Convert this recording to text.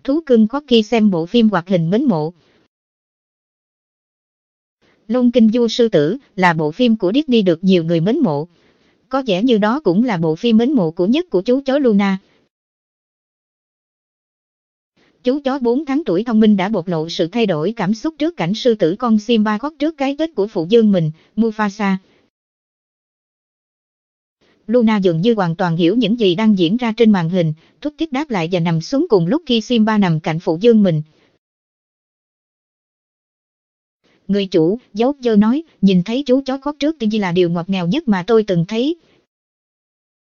thú cưng Corgi xem bộ phim hoạt hình mến mộ. Long Kinh Du Sư Tử là bộ phim của Disney được nhiều người mến mộ. Có vẻ như đó cũng là bộ phim mến mộ nhất của chú chó Luna. Chú chó 4 tháng tuổi thông minh đã bộc lộ sự thay đổi cảm xúc trước cảnh sư tử con Simba khóc trước cái chết của phụ vương mình, Mufasa. Luna dường như hoàn toàn hiểu những gì đang diễn ra trên màn hình, thúc thiết đáp lại và nằm xuống cùng lúc khi Simba nằm cạnh phụ vương mình. Người chủ, Dấu Dơ nói, nhìn thấy chú chó khóc trước tiên là điều ngọt ngào nhất mà tôi từng thấy.